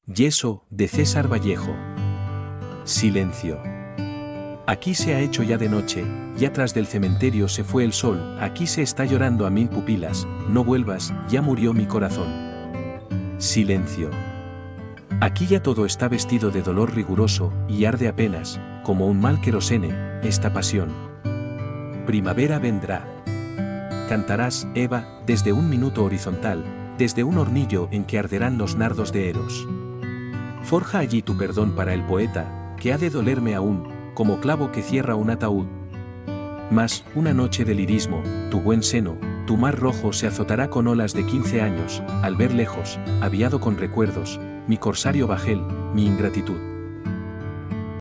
Yeso, de César Vallejo. Silencio. Aquí se ha hecho ya de noche, ya tras del cementerio se fue el sol, aquí se está llorando a 1000 pupilas, no vuelvas, ya murió mi corazón. Silencio. Aquí ya todo está vestido de dolor riguroso, y arde apenas, como un mal querosene, esta pasión. Primavera vendrá. Cantarás, Eva, desde un minuto horizontal, desde un hornillo en que arderán los nardos de Eros. Forja allí tu perdón para el poeta, que ha de dolerme aún, como clavo que cierra un ataúd. Mas, una noche de lirismo, tu buen seno, tu mar rojo se azotará con olas de 15 años, al ver lejos, aviado con recuerdos, mi corsario bajel, mi ingratitud.